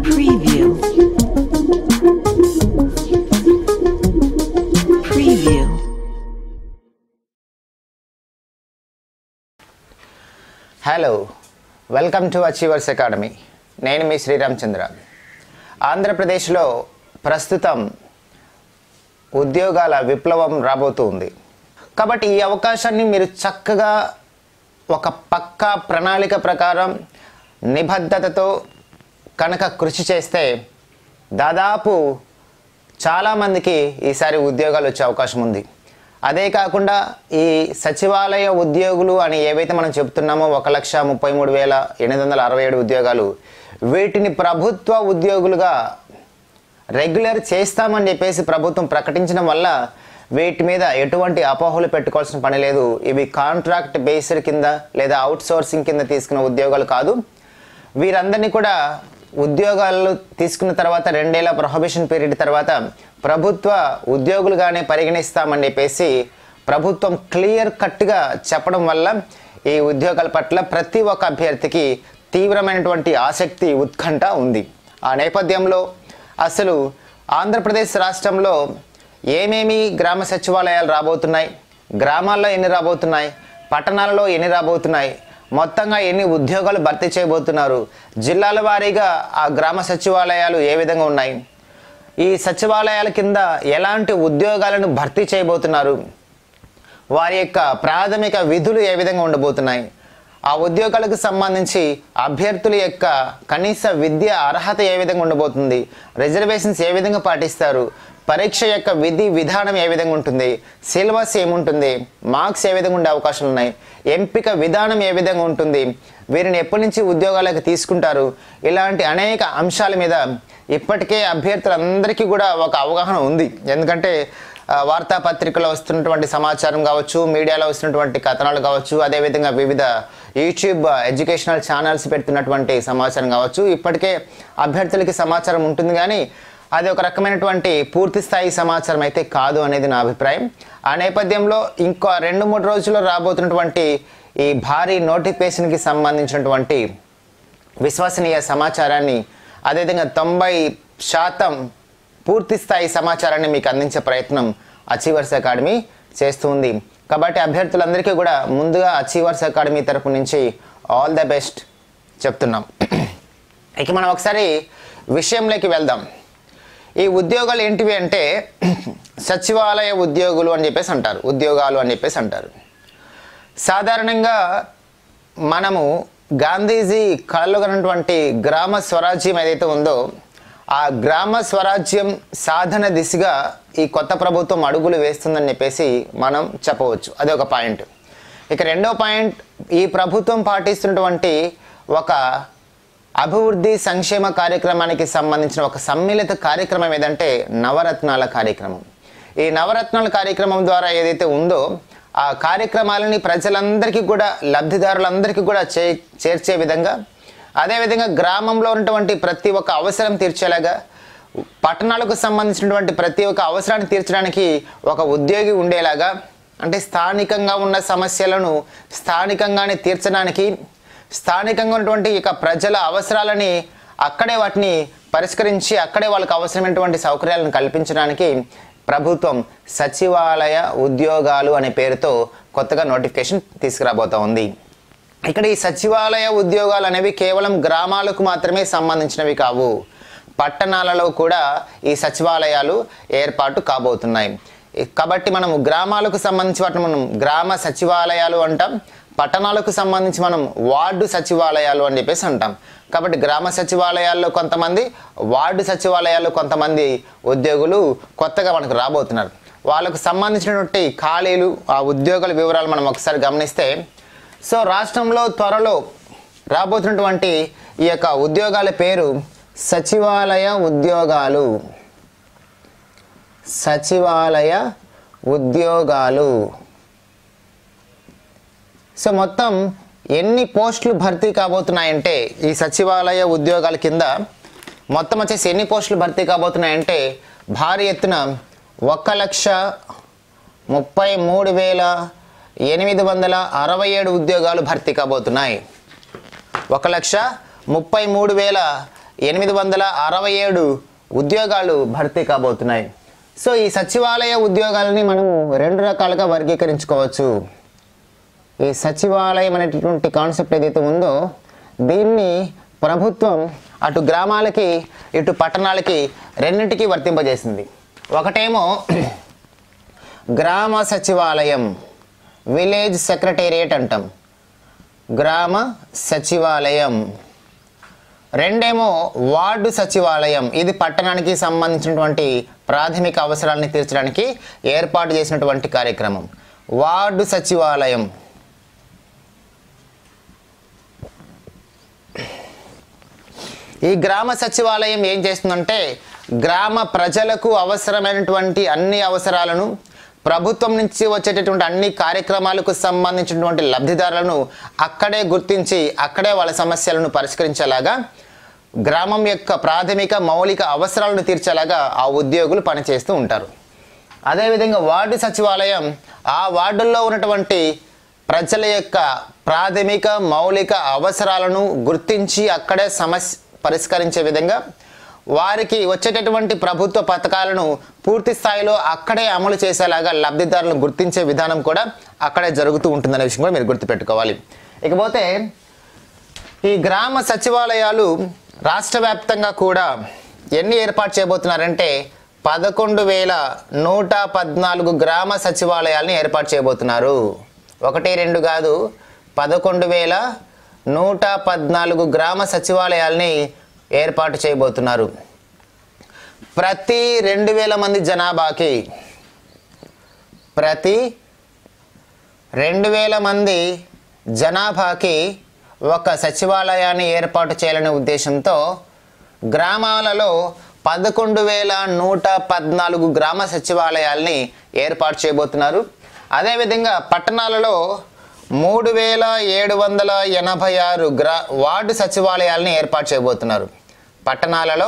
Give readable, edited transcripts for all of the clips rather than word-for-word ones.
Preview. Preview. Hello, welcome to Achievers Academy. నేను మీ శ్రీరామచంద్ర. ఆంధ్రప్రదేశ్లో ప్రస్తుతం ఉద్యోగాల విప్లవం రాబోతుంది. కాబట్టి ఈ అవకాశాన్ని మీరు చక్కగా ఒక పక్కా ప్రణాళిక ప్రకారం నిబద్ధతతో కనుక కృషి చేస్తే దాదాపు చాలామందికి ఈసారి ఉద్యోగాలు వచ్చే అవకాశం ఉంది. అదే కాకుండా ఈ సచివాలయ ఉద్యోగులు అని ఏవైతే మనం చెప్తున్నామో 1,33,867 ఉద్యోగాలు, వీటిని ప్రభుత్వ ఉద్యోగులుగా రెగ్యులర్ చేస్తామని చెప్పేసి ప్రభుత్వం ప్రకటించడం వల్ల వీటి మీద ఎటువంటి అపోహలు పెట్టుకోవాల్సిన పని లేదు. ఇవి కాంట్రాక్ట్ బేస్డ్ కింద లేదా అవుట్ సోర్సింగ్ కింద తీసుకున్న ఉద్యోగాలు కాదు. వీరందరినీ కూడా ఉద్యోగాలు తీసుకున్న తర్వాత 2 ఏళ్ల ప్రొహిబిషన్ పీరియడ్ తర్వాత ప్రభుత్వ ఉద్యోగులుగానే పరిగణిస్తామని చెప్పేసి ప్రభుత్వం క్లియర్ కట్గా చెప్పడం వల్ల ఈ ఉద్యోగాల పట్ల ప్రతి ఒక్క అభ్యర్థికి తీవ్రమైనటువంటి ఆసక్తి, ఉత్కంఠ ఉంది. ఆ నేపథ్యంలో అసలు ఆంధ్రప్రదేశ్ రాష్ట్రంలో ఏమేమి గ్రామ సచివాలయాలు రాబోతున్నాయి, గ్రామాల్లో ఎన్ని రాబోతున్నాయి, పట్టణాలలో ఎన్ని రాబోతున్నాయి, మొత్తంగా ఎన్ని ఉద్యోగాలు భర్తీ చేయబోతున్నారు, జిల్లాల వారీగా ఆ గ్రామ సచివాలయాలు ఏ విధంగా ఉన్నాయి, ఈ సచివాలయాల కింద ఎలాంటి ఉద్యోగాలను భర్తీ చేయబోతున్నారు, వారి యొక్క ప్రాథమిక విధులు ఏ విధంగా ఉండబోతున్నాయి, ఆ ఉద్యోగాలకు సంబంధించి అభ్యర్థుల యొక్క కనీస విద్య అర్హత ఏ విధంగా ఉండబోతుంది, రిజర్వేషన్స్ ఏ విధంగా పాటిస్తారు, పరీక్ష యొక్క విధి విధానం ఏ విధంగా ఉంటుంది, సిలబస్ ఏముంటుంది, మార్క్స్ ఏ విధంగా ఉండే అవకాశాలు ఉన్నాయి, ఎంపిక విధానం ఏ విధంగా ఉంటుంది, వీరిని ఎప్పటి నుంచి ఉద్యోగాలకు తీసుకుంటారు, ఇలాంటి అనేక అంశాల మీద ఇప్పటికే అభ్యర్థులందరికీ కూడా ఒక అవగాహన ఉంది. ఎందుకంటే వార్తాపత్రికలో వస్తున్నటువంటి సమాచారం కావచ్చు, మీడియాలో వస్తున్నటువంటి కథనాలు కావచ్చు, అదేవిధంగా వివిధ యూట్యూబ్ ఎడ్యుకేషనల్ ఛానల్స్ పెడుతున్నటువంటి సమాచారం కావచ్చు, ఇప్పటికే అభ్యర్థులకి సమాచారం ఉంటుంది. కానీ అది ఒక రకమైనటువంటి పూర్తి స్థాయి సమాచారం అయితే కాదు అనేది నా అభిప్రాయం. ఆ నేపథ్యంలో ఇంకో 2-3 రోజుల్లో రాబోతున్నటువంటి ఈ భారీ నోటిఫికేషన్కి సంబంధించినటువంటి విశ్వసనీయ సమాచారాన్ని, అదేవిధంగా 90% పూర్తి స్థాయి సమాచారాన్ని మీకు అందించే ప్రయత్నం అచీవర్స్ అకాడమీ చేస్తుంది. కాబట్టి అభ్యర్థులందరికీ కూడా ముందుగా అచీవర్స్ అకాడమీ తరపు నుంచి ఆల్ ద బెస్ట్ చెప్తున్నాం. ఇక మనం ఒకసారి విషయంలోకి వెళ్దాం. ఈ ఉద్యోగాలు ఏంటివి అంటే సచివాలయ ఉద్యోగులు అని చెప్పేసి అంటారు, ఉద్యోగాలు అని చెప్పేసి అంటారు. సాధారణంగా మనము గాంధీజీ కళలో కన్నటువంటి గ్రామ స్వరాజ్యం ఏదైతే ఉందో ఆ గ్రామ స్వరాజ్యం సాధన దిశగా ఈ కొత్త ప్రభుత్వం అడుగులు వేస్తుందని చెప్పేసి మనం చెప్పవచ్చు. అది ఒక పాయింట్. ఇక రెండో పాయింట్, ఈ ప్రభుత్వం పాటిస్తున్నటువంటి ఒక అభివృద్ధి సంక్షేమ కార్యక్రమానికి సంబంధించిన ఒక సమ్మిళిత కార్యక్రమం ఏదంటే నవరత్నాల కార్యక్రమం. ఈ నవరత్నాల కార్యక్రమం ద్వారా ఏదైతే ఉందో ఆ కార్యక్రమాలని ప్రజలందరికీ కూడా, లబ్ధిదారులందరికీ కూడా చేర్చే విధంగా, అదేవిధంగా గ్రామంలో ఉన్నటువంటి ప్రతి ఒక్క అవసరం తీర్చేలాగా, పట్టణాలకు సంబంధించినటువంటి ప్రతి ఒక్క అవసరాన్ని తీర్చడానికి ఒక ఉద్యోగి ఉండేలాగా, అంటే స్థానికంగా ఉన్న సమస్యలను స్థానికంగానే తీర్చడానికి, స్థానికంగా ఉన్నటువంటి ఇక ప్రజల అవసరాలని అక్కడే వాటిని పరిష్కరించి అక్కడే వాళ్ళకి అవసరమైనటువంటి సౌకర్యాలను కల్పించడానికి ప్రభుత్వం సచివాలయ ఉద్యోగాలు అనే పేరుతో కొత్తగా నోటిఫికేషన్ తీసుకురాబోతా ఉంది. ఇక్కడ ఈ సచివాలయ ఉద్యోగాలు అనేవి కేవలం గ్రామాలకు మాత్రమే సంబంధించినవి కావు, పట్టణాలలో కూడా ఈ సచివాలయాలు ఏర్పాటు కాబోతున్నాయి. కాబట్టి మనము గ్రామాలకు సంబంధించి వాటిని మనం గ్రామ సచివాలయాలు అంటాం, పట్టణాలకు సంబంధించి మనం వార్డు సచివాలయాలు అని చెప్పేసి అంటాం. కాబట్టి గ్రామ సచివాలయాల్లో కొంతమంది, వార్డు సచివాలయాల్లో కొంతమంది ఉద్యోగులు కొత్తగా మనకు రాబోతున్నారు. వాళ్ళకు సంబంధించినటువంటి ఖాళీలు, ఆ ఉద్యోగుల వివరాలు మనం ఒకసారి గమనిస్తే, సో రాష్ట్రంలో త్వరలో రాబోతున్నటువంటి ఈ యొక్క ఉద్యోగాల పేరు సచివాలయ ఉద్యోగాలు. సచివాలయ ఉద్యోగాలు. సో మొత్తం ఎన్ని పోస్టులు భర్తీ కాబోతున్నాయంటే ఈ సచివాలయ ఉద్యోగాల కింద మొత్తం వచ్చేసి ఎన్ని పోస్టులు భర్తీ కాబోతున్నాయంటే భారీ ఎత్తున 1,33,867 ఉద్యోగాలు భర్తీ కాబోతున్నాయి. 1,33,867 867 ఉద్యోగాలు భర్తీ కాబోతున్నాయి. సో ఈ సచివాలయ ఉద్యోగాలని మనము 2 రకాలుగా వర్గీకరించుకోవచ్చు. ఈ సచివాలయం అనేటటువంటి కాన్సెప్ట్ ఏదైతే ఉందో దీన్ని ప్రభుత్వం అటు గ్రామాలకి ఇటు పట్టణాలకి రెండింటికి వర్తింపజేసింది. ఒకటేమో గ్రామ సచివాలయం, విలేజ్ సెక్రటేరియట్ అంటాం, గ్రామ సచివాలయం. రెండేమో వార్డు సచివాలయం, ఇది పట్టణానికి సంబంధించినటువంటి ప్రాథమిక అవసరాలను తీర్చడానికి ఏర్పాటు చేసినటువంటి కార్యక్రమం వార్డు సచివాలయం. ఈ గ్రామ సచివాలయం ఏం చేస్తుందంటే గ్రామ ప్రజలకు అవసరమైనటువంటి అన్ని అవసరాలను, ప్రభుత్వం నుంచి వచ్చేటటువంటి అన్ని కార్యక్రమాలకు సంబంధించినటువంటి లబ్ధిదారులను అక్కడే గుర్తించి అక్కడే వాళ్ళ సమస్యలను పరిష్కరించేలాగా, గ్రామం యొక్క ప్రాథమిక మౌలిక అవసరాలను తీర్చేలాగా ఆ ఉద్యోగులు పనిచేస్తూ ఉంటారు. అదేవిధంగా వార్డు సచివాలయం ఆ వార్డుల్లో ఉన్నటువంటి ప్రజల యొక్క ప్రాథమిక మౌలిక అవసరాలను గుర్తించి అక్కడే పరిష్కరించే విధంగా, వారికి వచ్చేటటువంటి ప్రభుత్వ పథకాలను పూర్తి స్థాయిలో అక్కడే అమలు చేసేలాగా లబ్ధిదారులను గుర్తించే విధానం కూడా అక్కడే జరుగుతూ ఉంటుందనే విషయం కూడా మీరు గుర్తుపెట్టుకోవాలి. ఇకపోతే ఈ గ్రామ సచివాలయాలు రాష్ట్ర వ్యాప్తంగా కూడా ఎన్ని ఏర్పాటు చేయబోతున్నారంటే 11,114 గ్రామ సచివాలయాలను ఏర్పాటు చేయబోతున్నారు. 1, 2 కాదు, 11,114 గ్రామ సచివాలయాల్ని ఏర్పాటు చేయబోతున్నారు. ప్రతి 2,000 మంది జనాభాకి, ప్రతి 2,000 మంది జనాభాకి ఒక సచివాలయాన్ని ఏర్పాటు చేయాలనే ఉద్దేశంతో గ్రామాలలో 11,114 గ్రామ సచివాలయాల్ని ఏర్పాటు చేయబోతున్నారు. అదేవిధంగా పట్టణాలలో 3,786 వార్డు సచివాలయాల్ని ఏర్పాటు చేయబోతున్నారు. పట్టణాలలో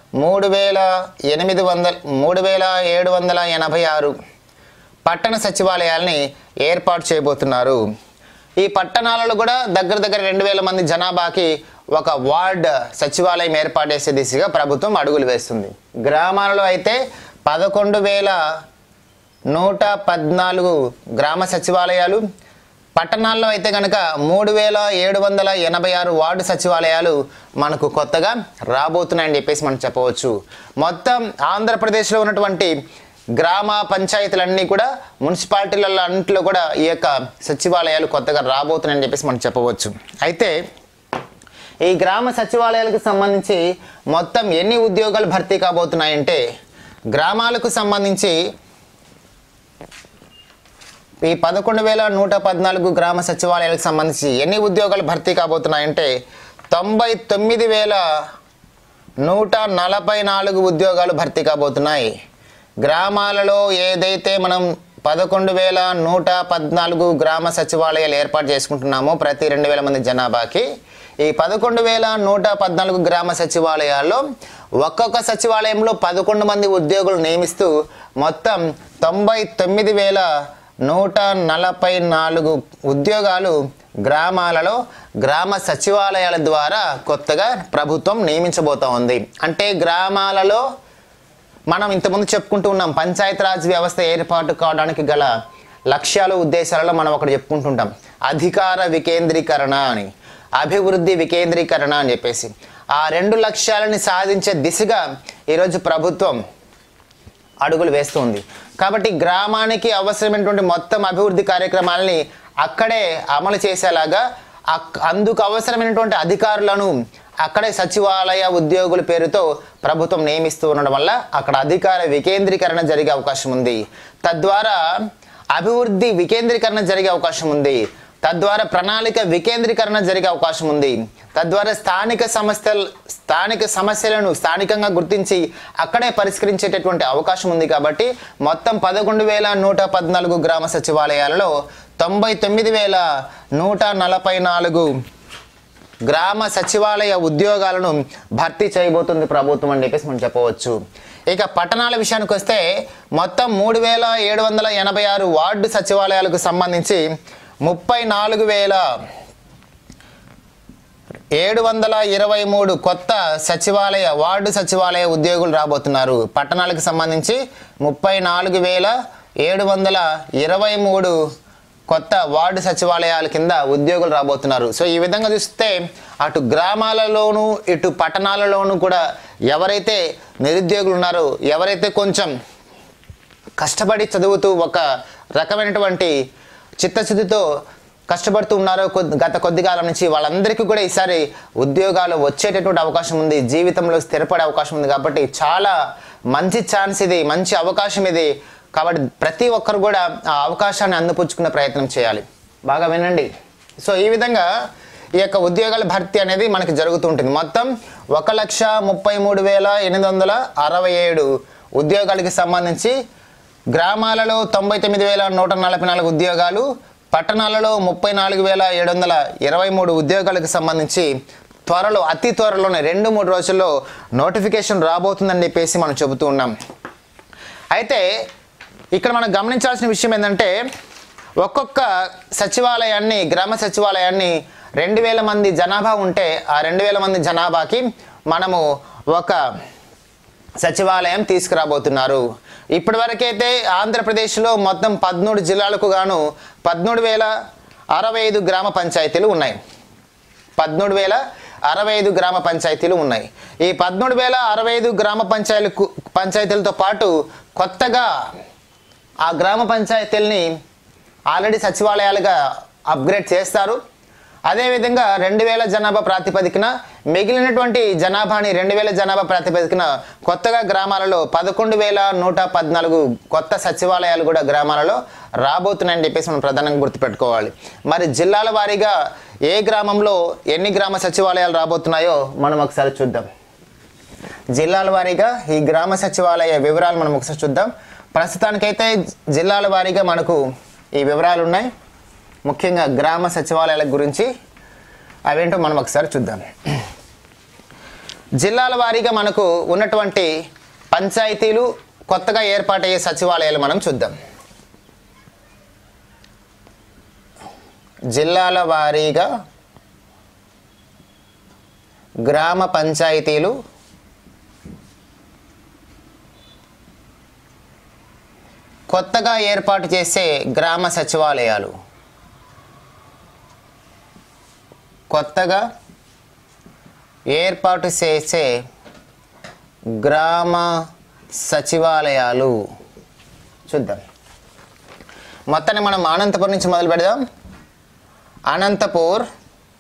3,786 పట్టణ సచివాలయాల్ని ఏర్పాటు చేయబోతున్నారు. ఈ పట్టణాలలో కూడా దగ్గర 2,000 మంది జనాభాకి ఒక వార్డ్ సచివాలయం ఏర్పాటు చేసే దిశగా ప్రభుత్వం అడుగులు వేస్తుంది. గ్రామాలలో అయితే 11,114 గ్రామ సచివాలయాలు, పట్టణాల్లో అయితే కనుక 3,786 వార్డు సచివాలయాలు మనకు కొత్తగా రాబోతున్నాయని చెప్పేసి మనం చెప్పవచ్చు. మొత్తం ఆంధ్రప్రదేశ్లో ఉన్నటువంటి గ్రామ పంచాయతీలన్నీ కూడా, మున్సిపాలిటీలలో అన్నింటిలో కూడా ఈ యొక్క సచివాలయాలు కొత్తగా రాబోతున్నాయని చెప్పేసి మనం చెప్పవచ్చు. అయితే ఈ గ్రామ సచివాలయాలకు సంబంధించి మొత్తం ఎన్ని ఉద్యోగాలు భర్తీ కాబోతున్నాయంటే, గ్రామాలకు సంబంధించి ఈ 11,114 గ్రామ సచివాలయాలకు సంబంధించి ఎన్ని ఉద్యోగాలు భర్తీ కాబోతున్నాయంటే 99,144 ఉద్యోగాలు భర్తీ కాబోతున్నాయి. గ్రామాలలో ఏదైతే మనం 11,114 గ్రామ సచివాలయాలు ఏర్పాటు చేసుకుంటున్నామో ప్రతి 2,000 మంది జనాభాకి, ఈ 11,114 గ్రామ సచివాలయాల్లో ఒక్కొక్క సచివాలయంలో 11 మంది ఉద్యోగులు నియమిస్తూ మొత్తం 99,144 ఉద్యోగాలు గ్రామాలలో గ్రామ సచివాలయాల ద్వారా కొత్తగా ప్రభుత్వం నియమించబోతా ఉంది. అంటే గ్రామాలలో మనం ఇంతకుముందు చెప్పుకుంటూ ఉన్నాం, పంచాయతీరాజ్ వ్యవస్థ ఏర్పాటు కావడానికి గల లక్ష్యాలు ఉద్దేశాలలో మనం ఒకటి చెప్పుకుంటుంటాం, అధికార వికేంద్రీకరణ అని, అభివృద్ధి వికేంద్రీకరణ అని చెప్పేసి. ఆ 2 లక్ష్యాలని సాధించే దిశగా ఈరోజు ప్రభుత్వం అడుగులు వేస్తుంది. కాబట్టి గ్రామానికి అవసరమైనటువంటి మొత్తం అభివృద్ధి కార్యక్రమాలని అక్కడే అమలు చేసేలాగా, అందుకు అవసరమైనటువంటి అధికారులను అక్కడే సచివాలయ ఉద్యోగుల పేరుతో ప్రభుత్వం నియమిస్తూ ఉండడం వల్ల అక్కడ అధికార వికేంద్రీకరణ జరిగే అవకాశం ఉంది. తద్వారా అభివృద్ధి వికేంద్రీకరణ జరిగే అవకాశం ఉంది. తద్వారా ప్రణాళిక వికేంద్రీకరణ జరిగే అవకాశం ఉంది. తద్వారా స్థానిక సమస్యలను స్థానికంగా గుర్తించి అక్కడే పరిష్కరించేటటువంటి అవకాశం ఉంది. కాబట్టి మొత్తం 11,114 గ్రామ సచివాలయాలలో 99,144 గ్రామ సచివాలయ ఉద్యోగాలను భర్తీ చేయబోతుంది ప్రభుత్వం అని చెప్పేసి మనం చెప్పవచ్చు. ఇక పట్టణాల విషయానికి వస్తే మొత్తం 3,786 వార్డు సచివాలయాలకు సంబంధించి 723 కొత్త వార్డు సచివాలయ ఉద్యోగులు రాబోతున్నారు. పట్టణాలకు సంబంధించి 34,723 కొత్త వార్డు సచివాలయాల కింద ఉద్యోగులు రాబోతున్నారు. సో ఈ విధంగా చూస్తే అటు గ్రామాలలోనూ ఇటు పట్టణాలలోనూ కూడా ఎవరైతే నిరుద్యోగులు ఉన్నారో, ఎవరైతే కొంచెం కష్టపడి చదువుతూ ఒక రకమైనటువంటి చిత్తశుద్ధితో కష్టపడుతూ ఉన్నారో గత కొద్ది కాలం నుంచి, వాళ్ళందరికీ కూడా ఈసారి ఉద్యోగాలు వచ్చేటటువంటి అవకాశం ఉంది, జీవితంలో స్థిరపడే అవకాశం ఉంది. కాబట్టి చాలా మంచి ఛాన్స్ ఇది, మంచి అవకాశం ఇది. కాబట్టి ప్రతి ఒక్కరు కూడా ఆ అవకాశాన్ని అందిపుచ్చుకునే ప్రయత్నం చేయాలి. బాగా వినండి. సో ఈ విధంగా ఈ యొక్క ఉద్యోగాల భర్తీ అనేది మనకి జరుగుతుంటుంది. మొత్తం 1,33,867 ఉద్యోగాలకి సంబంధించి గ్రామాలలో 99,144 ఉద్యోగాలు, పట్టణాలలో 34,723 ఉద్యోగాలకు సంబంధించి అతి త్వరలోనే 2-3 రోజుల్లో నోటిఫికేషన్ రాబోతుందని చెప్పేసి మనం చెబుతూ ఉన్నాం. అయితే ఇక్కడ మనం గమనించాల్సిన విషయం ఏంటంటే, ఒక్కొక్క సచివాలయాన్ని, గ్రామ సచివాలయాన్ని 2,000 మంది జనాభా ఉంటే ఆ 2,000 మంది జనాభాకి మనము ఒక సచివాలయం తీసుకురాబోతున్నారు. ఇప్పటివరకైతే ఆంధ్రప్రదేశ్లో మొత్తం 13 జిల్లాలకు గాను 13,065 గ్రామ పంచాయతీలు ఉన్నాయి. 13,065 గ్రామ పంచాయతీలు ఉన్నాయి. ఈ 13,065 గ్రామ పంచాయతీలతో పాటు కొత్తగా ఆ గ్రామ పంచాయతీలని ఆల్రెడీ సచివాలయాలుగా అప్గ్రేడ్ చేస్తారు. అదేవిధంగా 2,000 జనాభా ప్రాతిపదికన మిగిలినటువంటి జనాభాని 2,000 జనాభా ప్రాతిపదికన కొత్తగా గ్రామాలలో 11,114 కొత్త సచివాలయాలు కూడా గ్రామాలలో రాబోతున్నాయని చెప్పేసి మనం ప్రధానంగా గుర్తుపెట్టుకోవాలి. మరి జిల్లాల వారీగా ఏ గ్రామంలో ఎన్ని గ్రామ సచివాలయాలు రాబోతున్నాయో మనం ఒకసారి చూద్దాం. జిల్లాల వారీగా ఈ గ్రామ సచివాలయ వివరాలు మనం ఒకసారి చూద్దాం. ప్రస్తుతానికైతే జిల్లాల వారీగా మనకు ఈ వివరాలు ఉన్నాయి. ముఖ్యంగా గ్రామ సచివాలయాల గురించి అవేంటో మనం ఒకసారి చూద్దాం. జిల్లాల వారీగా మనకు ఉన్నటువంటి పంచాయతీలు, కొత్తగా ఏర్పాటయ్యే సచివాలయాలు మనం చూద్దాం. జిల్లాల వారీగా గ్రామ పంచాయతీలు, కొత్తగా ఏర్పాటు చేసే గ్రామ సచివాలయాలు, కొత్తగా ఏర్పాటు చేసే గ్రామ సచివాలయాలు చూద్దాం. మొత్తాన్ని మనం అనంతపురం నుంచి మొదలు పెడదాం. అనంతపూర్,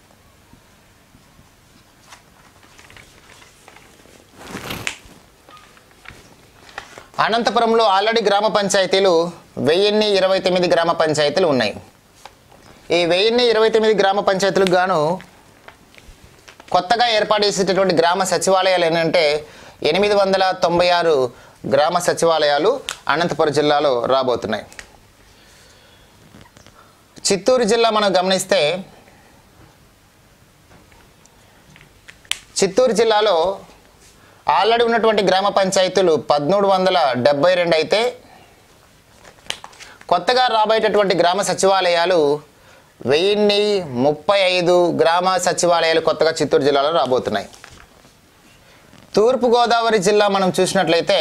అనంతపురంలో ఆల్రెడీ గ్రామ పంచాయతీలు 1029 గ్రామ పంచాయతీలు ఉన్నాయి. ఈ 1029 గ్రామ పంచాయతీలకు గాను కొత్తగా ఏర్పాటు చేసేటటువంటి గ్రామ సచివాలయాలు ఏంటంటే 896 గ్రామ సచివాలయాలు అనంతపురం జిల్లాలో రాబోతున్నాయి. చిత్తూరు జిల్లా మనం గమనిస్తే, చిత్తూరు జిల్లాలో ఆల్రెడీ ఉన్నటువంటి గ్రామ పంచాయతీలు 1372 అయితే కొత్తగా రాబోయేటటువంటి గ్రామ సచివాలయాలు 1035 గ్రామ సచివాలయాలు కొత్తగా చిత్తూరు జిల్లాలో రాబోతున్నాయి. తూర్పుగోదావరి జిల్లా మనం చూసినట్లయితే,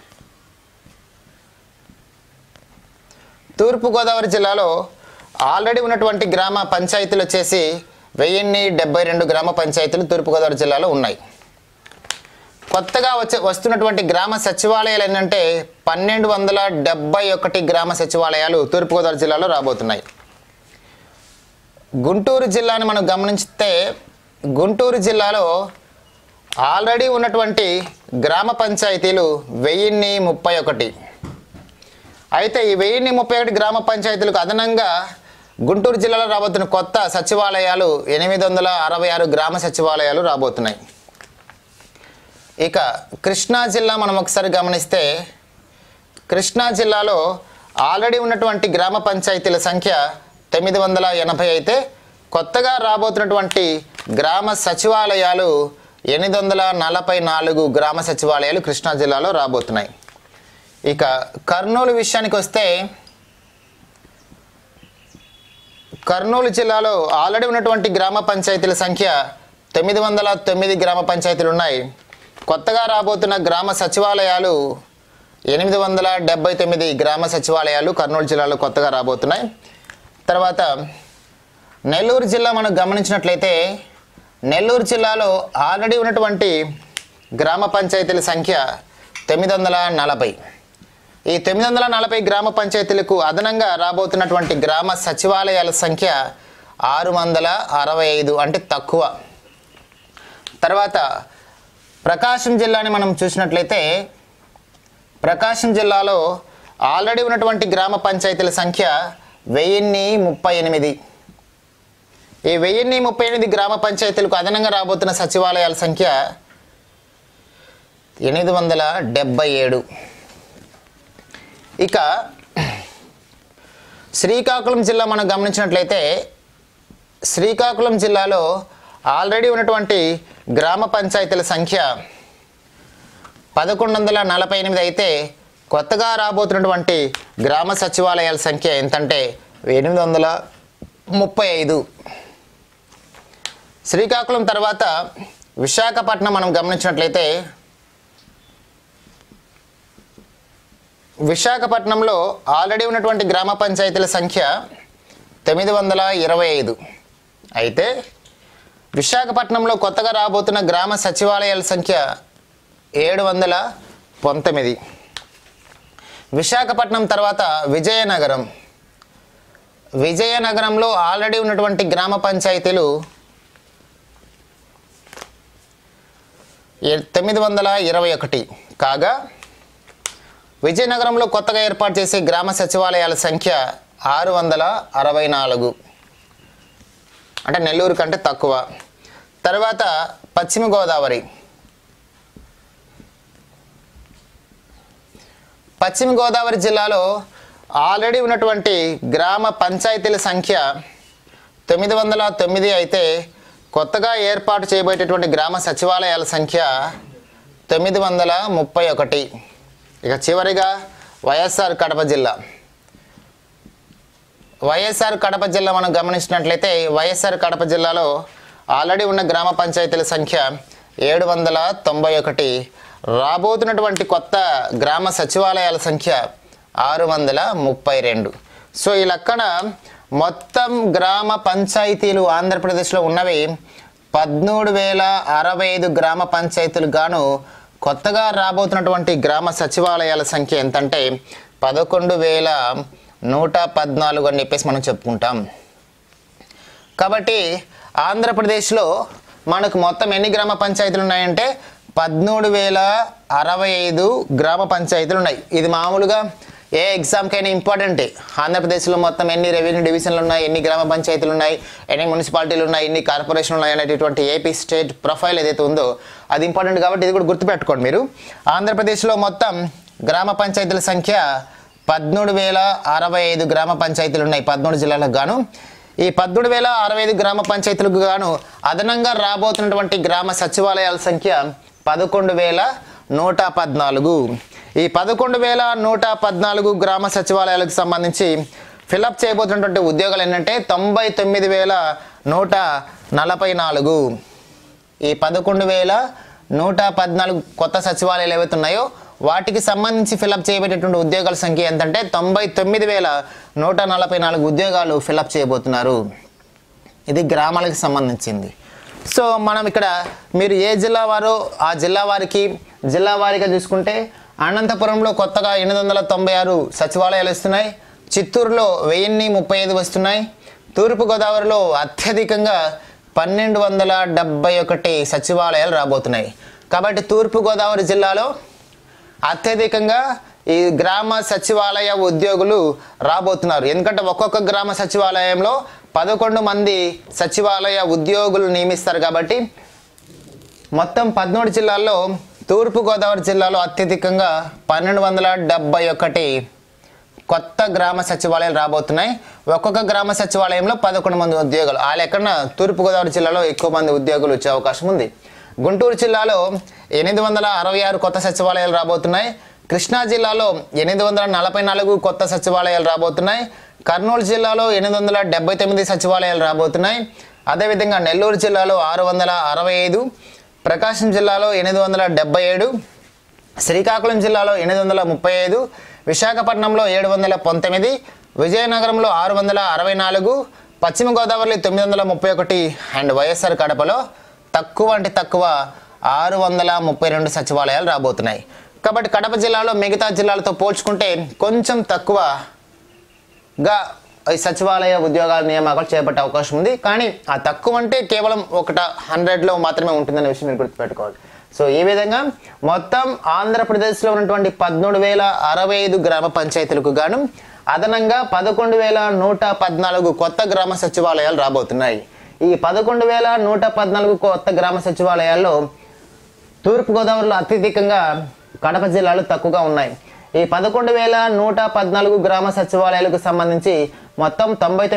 తూర్పుగోదావరి జిల్లాలో ఆల్రెడీ ఉన్నటువంటి గ్రామ పంచాయతీలు వచ్చేసి 1072 గ్రామ పంచాయతీలు తూర్పుగోదావరి జిల్లాలో ఉన్నాయి. కొత్తగా వస్తున్నటువంటి గ్రామ సచివాలయాలు ఏంటంటే 1271 గ్రామ సచివాలయాలు తూర్పుగోదావరి జిల్లాలో రాబోతున్నాయి. గుంటూరు జిల్లాను మనం గమనిస్తే, గుంటూరు జిల్లాలో ఆల్రెడీ ఉన్నటువంటి గ్రామ పంచాయతీలు 1031. అయితే ఈ 1031 గ్రామ పంచాయతీలకు అదనంగా గుంటూరు జిల్లాలో రాబోతున్న కొత్త సచివాలయాలు 866 గ్రామ సచివాలయాలు రాబోతున్నాయి. ఇక కృష్ణా జిల్లా మనం ఒకసారి గమనిస్తే, కృష్ణా జిల్లాలో ఆల్రెడీ ఉన్నటువంటి గ్రామ పంచాయతీల సంఖ్య 980 అయితే కొత్తగా రాబోతున్నటువంటి గ్రామ సచివాలయాలు 844 గ్రామ సచివాలయాలు కృష్ణా జిల్లాలో రాబోతున్నాయి. ఇక కర్నూలు విషయానికి వస్తే, కర్నూలు జిల్లాలో ఆల్రెడీ ఉన్నటువంటి గ్రామ పంచాయతీల సంఖ్య 909 గ్రామ పంచాయతీలు ఉన్నాయి. కొత్తగా రాబోతున్న గ్రామ సచివాలయాలు 879 గ్రామ సచివాలయాలు కర్నూలు జిల్లాలో కొత్తగా రాబోతున్నాయి. తర్వాత నెల్లూరు జిల్లా మనం గమనించినట్లయితే నెల్లూరు జిల్లాలో ఆల్రెడీ ఉన్నటువంటి గ్రామ పంచాయతీల సంఖ్య 940. ఈ 940 గ్రామ పంచాయతీలకు అదనంగా రాబోతున్నటువంటి గ్రామ సచివాలయాల సంఖ్య 665, అంటే తక్కువ. తర్వాత ప్రకాశం జిల్లాని మనం చూసినట్లయితే ప్రకాశం జిల్లాలో ఆల్రెడీ ఉన్నటువంటి గ్రామ పంచాయతీల సంఖ్య 1038. ఈ 1038 గ్రామ పంచాయతీలకు అదనంగా రాబోతున్న సచివాలయాల సంఖ్య 877. ఇక శ్రీకాకుళం జిల్లా మనం గమనించినట్లయితే శ్రీకాకుళం జిల్లాలో ఆల్రెడీ ఉన్నటువంటి గ్రామ పంచాయతీల సంఖ్య 1148 అయితే కొత్తగా రాబోతున్నటువంటి గ్రామ సచివాలయాల సంఖ్య ఎంతంటే 835. శ్రీకాకుళం తర్వాత విశాఖపట్నం మనం గమనించినట్లయితే విశాఖపట్నంలో ఆల్రెడీ ఉన్నటువంటి గ్రామ పంచాయతీల సంఖ్య 925 అయితే విశాఖపట్నంలో కొత్తగా రాబోతున్న గ్రామ సచివాలయాల సంఖ్య 719. విశాఖపట్నం తర్వాత విజయనగరంలో ఆల్రెడీ ఉన్నటువంటి గ్రామ పంచాయతీలు 921 కాగా విజయనగరంలో కొత్తగా ఏర్పాటు చేసే గ్రామ సచివాలయాల సంఖ్య 664, అంటే నెల్లూరు కంటే తక్కువ. తర్వాత పశ్చిమ గోదావరి జిల్లాలో ఆల్రెడీ ఉన్నటువంటి గ్రామ పంచాయతీల సంఖ్య 909 అయితే కొత్తగా ఏర్పాటు చేయబోయేటటువంటి గ్రామ సచివాలయాల సంఖ్య 931. ఇక చివరిగా వైఎస్ఆర్ కడప జిల్లా మనం గమనించినట్లయితే వైఎస్ఆర్ కడప జిల్లాలో ఆల్రెడీ ఉన్న గ్రామ పంచాయతీల సంఖ్య 791. రాబోతున్నటువంటి కొత్త గ్రామ సచివాలయాల సంఖ్య 632. సో ఈ లెక్కన మొత్తం గ్రామ పంచాయతీలు ఆంధ్రప్రదేశ్లో ఉన్నవి 13,065 గ్రామ పంచాయతీలు గాను కొత్తగా రాబోతున్నటువంటి గ్రామ సచివాలయాల సంఖ్య ఎంతంటే 11,114 అని చెప్పేసి మనం చెప్పుకుంటాం. కాబట్టి ఆంధ్రప్రదేశ్లో మనకు మొత్తం ఎన్ని గ్రామ పంచాయతీలు ఉన్నాయంటే 13,065 గ్రామ పంచాయతీలు ఉన్నాయి. ఇది మామూలుగా ఏ ఎగ్జామ్కైనా ఇంపార్టెంటే. ఆంధ్రప్రదేశ్లో మొత్తం ఎన్ని రెవెన్యూ డివిజన్లు ఉన్నాయి, ఎన్ని గ్రామ పంచాయతీలు ఉన్నాయి, ఎన్ని మున్సిపాలిటీలు ఉన్నాయి, ఎన్ని కార్పొరేషన్లు ఉన్నాయి అనేటటువంటి ఏపీ స్టేట్ ప్రొఫైల్ ఏదైతే ఉందో అది ఇంపార్టెంట్. కాబట్టి ఇది కూడా గుర్తుపెట్టుకోండి మీరు. ఆంధ్రప్రదేశ్లో మొత్తం గ్రామ పంచాయతీల సంఖ్య 13,065 గ్రామ పంచాయతీలు ఉన్నాయి 13 జిల్లాలకు గాను. ఈ 13,065 గ్రామ పంచాయతీలకు గాను అదనంగా రాబోతున్నటువంటి గ్రామ సచివాలయాల సంఖ్య 11,114. ఈ 11,114 గ్రామ సచివాలయాలకు సంబంధించి ఫిలప్ చేయబోతున్నటువంటి ఉద్యోగాలు ఏంటంటే 99,144. ఈ 11,114 కొత్త సచివాలయాలు ఏవైతే ఉన్నాయో వాటికి సంబంధించి ఫిలప్ చేయబడేటువంటి ఉద్యోగాల సంఖ్య ఎంతంటే 99,144 ఉద్యోగాలు ఫిలప్ చేయబోతున్నారు. ఇది గ్రామాలకు సంబంధించింది. సో మనం ఇక్కడ మీరు ఏ జిల్లా వారో ఆ జిల్లా వారిగా చూసుకుంటే అనంతపురంలో కొత్తగా 896 సచివాలయాలు వస్తున్నాయి. చిత్తూరులో 1035 వస్తున్నాయి. తూర్పుగోదావరిలో అత్యధికంగా 1271 సచివాలయాలు రాబోతున్నాయి. కాబట్టి తూర్పుగోదావరి జిల్లాలో అత్యధికంగా ఈ గ్రామ సచివాలయ ఉద్యోగులు రాబోతున్నారు. ఎందుకంటే ఒక్కొక్క గ్రామ సచివాలయంలో 11 మంది సచివాలయ ఉద్యోగులు నియమిస్తారు. కాబట్టి మొత్తం 13 జిల్లాల్లో తూర్పుగోదావరి జిల్లాలో అత్యధికంగా 1271 కొత్త గ్రామ సచివాలయాలు రాబోతున్నాయి. ఒక్కొక్క గ్రామ సచివాలయంలో 11 మంది ఉద్యోగులు. ఆ లెక్కన తూర్పుగోదావరి జిల్లాలో ఎక్కువ మంది ఉద్యోగులు వచ్చే అవకాశం ఉంది. గుంటూరు జిల్లాలో 866 కొత్త సచివాలయాలు రాబోతున్నాయి. కృష్ణా జిల్లాలో 844 కొత్త సచివాలయాలు రాబోతున్నాయి. కర్నూలు జిల్లాలో 879 సచివాలయాలు రాబోతున్నాయి. అదేవిధంగా నెల్లూరు జిల్లాలో 665, ప్రకాశం జిల్లాలో 877, శ్రీకాకుళం జిల్లాలో 835, విశాఖపట్నంలో 719, విజయనగరంలో 664, పశ్చిమ గోదావరిలో 931 అండ్ వైఎస్ఆర్ కడపలో తక్కువ అంటే తక్కువ 632 సచివాలయాలు రాబోతున్నాయి. కాబట్టి కడప జిల్లాలో మిగతా జిల్లాలతో పోల్చుకుంటే కొంచెం తక్కువగా ఈ సచివాలయ ఉద్యోగాల నియామకాలు చేపట్టే అవకాశం ఉంది. కానీ ఆ తక్కువ అంటే కేవలం 100లో మాత్రమే ఉంటుందనే విషయం మీరు గుర్తుపెట్టుకోవాలి. సో ఈ విధంగా మొత్తం ఆంధ్రప్రదేశ్లో ఉన్నటువంటి 13,065 గ్రామ పంచాయతీలకు గాను అదనంగా 11,114 కొత్త గ్రామ సచివాలయాలు రాబోతున్నాయి. ఈ 11,114 కొత్త గ్రామ సచివాలయాల్లో తూర్పుగోదావరిలో అత్యధికంగా కడప జిల్లాలో తక్కువగా ఉన్నాయి. ఈ 11,114 గ్రామ సచివాలయాలకు సంబంధించి మొత్తం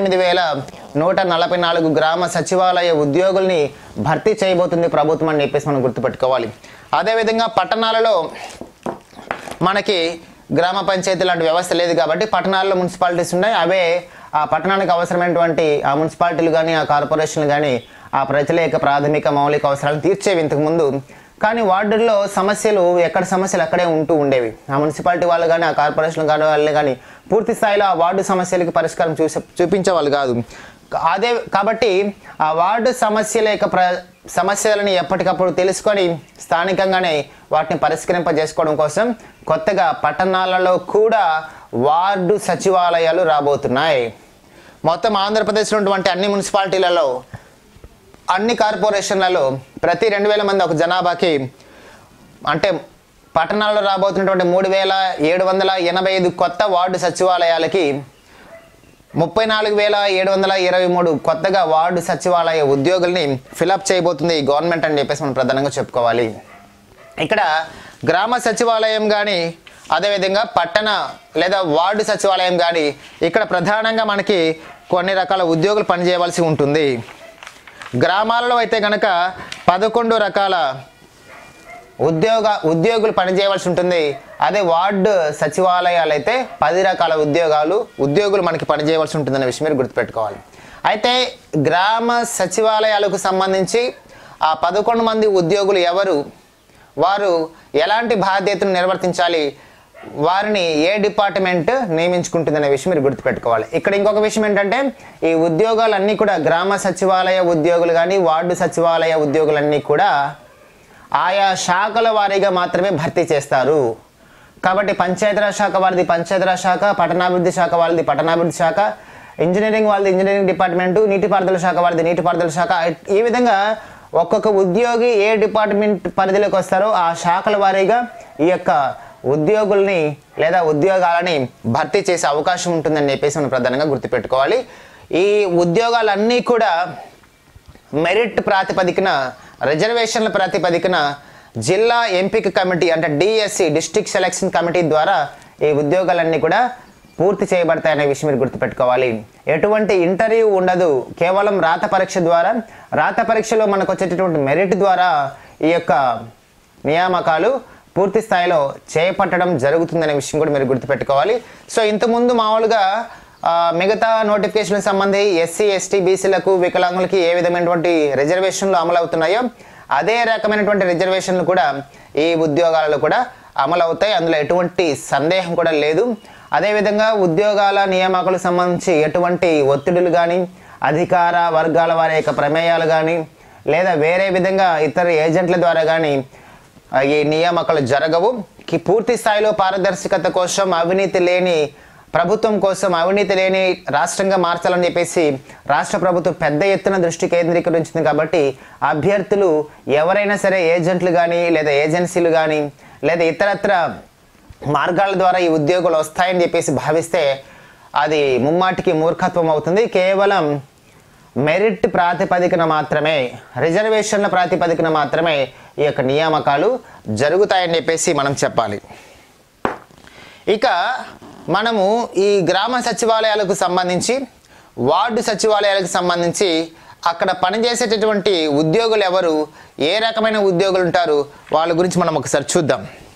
99,144 గ్రామ సచివాలయ ఉద్యోగుల్ని భర్తీ చేయబోతుంది ప్రభుత్వం అని చెప్పేసి మనం గుర్తుపెట్టుకోవాలి. అదేవిధంగా పట్టణాలలో మనకి గ్రామ పంచాయతీ లాంటి వ్యవస్థ లేదు కాబట్టి పట్టణాల్లో మున్సిపాలిటీస్ ఉన్నాయి. అవే ఆ పట్టణానికి అవసరమైనటువంటి ఆ మున్సిపాలిటీలు కానీ ఆ కార్పొరేషన్లు కానీ ఆ ప్రజల యొక్క ప్రాథమిక మౌలిక అవసరాలను తీర్చేవి ఇంతకుముందు. కానీ వార్డుల్లో సమస్యలు ఎక్కడ సమస్యలు అక్కడే ఉంటూ ఉండేవి. ఆ మున్సిపాలిటీ వాళ్ళు కానీ ఆ కార్పొరేషన్ వాళ్ళు కానీ పూర్తి స్థాయిలో ఆ వార్డు సమస్యలకి పరిష్కారం చూపించేవాళ్ళు కాదు. అదే కాబట్టి ఆ వార్డు సమస్యలని ఎప్పటికప్పుడు తెలుసుకొని స్థానికంగానే వాటిని పరిష్కరింపజేసుకోవడం కోసం కొత్తగా పట్టణాలలో కూడా వార్డు సచివాలయాలు రాబోతున్నాయి. మొత్తం ఆంధ్రప్రదేశ్లో ఉన్నటువంటి అన్ని మున్సిపాలిటీలలో అన్ని కార్పొరేషన్లలో ప్రతి 2,000 మంది ఒక జనాభాకి అంటే పట్టణాల్లో రాబోతున్నటువంటి 3,785 కొత్త వార్డు సచివాలయాలకి 34,723 కొత్తగా వార్డు సచివాలయ ఉద్యోగుల్ని ఫిలప్ చేయబోతుంది ఈ గవర్నమెంట్ అని చెప్పేసి మనం ప్రధానంగా చెప్పుకోవాలి. ఇక్కడ గ్రామ సచివాలయం కానీ అదేవిధంగా పట్టణ లేదా వార్డు సచివాలయం కానీ ఇక్కడ ప్రధానంగా మనకి కొన్ని రకాల ఉద్యోగులు పనిచేయవలసి ఉంటుంది. గ్రామాలలో అయితే కనుక 11 రకాల ఉద్యోగులు పనిచేయవలసి ఉంటుంది. అదే వార్డు సచివాలయాలు అయితే 10 రకాల ఉద్యోగులు మనకి పనిచేయవలసి ఉంటుందనే విషయం మీరు గుర్తుపెట్టుకోవాలి. అయితే గ్రామ సచివాలయాలకు సంబంధించి ఆ 11 మంది ఉద్యోగులు ఎవరు, వారు ఎలాంటి బాధ్యతను నిర్వర్తించాలి, వారిని ఏ డిపార్ట్మెంట్ నియమించుకుంటుందనే విషయం మీరు గుర్తుపెట్టుకోవాలి. ఇక్కడ ఇంకొక విషయం ఏంటంటే ఈ ఉద్యోగాలన్నీ కూడా గ్రామ సచివాలయ ఉద్యోగులు కానీ వార్డు సచివాలయ ఉద్యోగులన్నీ కూడా ఆయా శాఖల వారీగా మాత్రమే భర్తీ చేస్తారు. కాబట్టి పంచాయతీరాజ్ శాఖ వారిది పంచాయతీరాజ్ శాఖ, పట్టణాభివృద్ధి శాఖ వారిది పట్టణాభివృద్ధి శాఖ, ఇంజనీరింగ్ వాళ్ళది ఇంజనీరింగ్ డిపార్ట్మెంటు, నీటిపారుదల శాఖ వారిది నీటిపారుదల శాఖ. ఈ విధంగా ఒక్కొక్క ఉద్యోగి ఏ డిపార్ట్మెంట్ పరిధిలోకి వస్తారో ఆ శాఖల వారీగా ఈ యొక్క ఉద్యోగుల్ని లేదా ఉద్యోగాలని భర్తీ చేసే అవకాశం ఉంటుందని చెప్పేసి మనం ప్రధానంగా గుర్తుపెట్టుకోవాలి. ఈ ఉద్యోగాలన్నీ కూడా మెరిట్ ప్రాతిపదికన, రిజర్వేషన్ల ప్రాతిపదికన జిల్లా ఎంపిక కమిటీ అంటే డిఎస్సి డిస్ట్రిక్ట్ సెలక్షన్ కమిటీ ద్వారా ఈ ఉద్యోగాలన్నీ కూడా పూర్తి చేయబడతాయనే విషయం మీరు గుర్తుపెట్టుకోవాలి. ఎటువంటి ఇంటర్వ్యూ ఉండదు, కేవలం రాత పరీక్ష ద్వారా, రాత పరీక్షలో మనకు వచ్చేటటువంటి మెరిట్ ద్వారా ఈ యొక్క నియామకాలు పూర్తి స్థాయిలో చేపట్టడం జరుగుతుందనే విషయం కూడా మీరు గుర్తుపెట్టుకోవాలి. సో ఇంతకుముందు మామూలుగా మిగతా నోటిఫికేషన్ సంబంధించి ఎస్సీ ఎస్టీ బీసీలకు వికలాంగులకి ఏ విధమైనటువంటి రిజర్వేషన్లు అమలు అవుతున్నాయో అదే రకమైనటువంటి రిజర్వేషన్లు కూడా ఈ ఉద్యోగాలలో కూడా అమలు అవుతాయి. అందులో ఎటువంటి సందేహం కూడా లేదు. అదేవిధంగా ఉద్యోగాల నియామకాలకు సంబంధించి ఎటువంటి ఒత్తిడులు కానీ అధికార వర్గాల వారి యొక్క ప్రమేయాలు కానీ లేదా వేరే విధంగా ఇతర ఏజెంట్ల ద్వారా కానీ ఈ నియామకాలు జరగవు. పూర్తి స్థాయిలో పారదర్శకత కోసం, అవినీతి లేని ప్రభుత్వం కోసం, అవినీతి లేని రాష్ట్రంగా మార్చాలని చెప్పేసి రాష్ట్ర ప్రభుత్వం పెద్ద ఎత్తున దృష్టి కేంద్రీకరించింది. కాబట్టి అభ్యర్థులు ఎవరైనా సరే ఏజెంట్లు కానీ లేదా ఏజెన్సీలు కానీ లేదా ఇతరత్ర మార్గాల ద్వారా ఈ ఉద్యోగులు వస్తాయని చెప్పేసి భావిస్తే అది ముమ్మాటికి మూర్ఖత్వం అవుతుంది. కేవలం మెరిట్ ప్రాతిపదికన మాత్రమే, రిజర్వేషన్ల ప్రాతిపదికన మాత్రమే ఈ యొక్క నియామకాలు జరుగుతాయని చెప్పేసి మనం చెప్పాలి. ఇక మనము ఈ గ్రామ సచివాలయాలకు సంబంధించి, వార్డు సచివాలయాలకు సంబంధించి అక్కడ పనిచేసేటటువంటి ఉద్యోగులు ఎవరు, ఏ రకమైన ఉద్యోగులు ఉంటారు, వాళ్ళ గురించి మనం ఒకసారి చూద్దాం.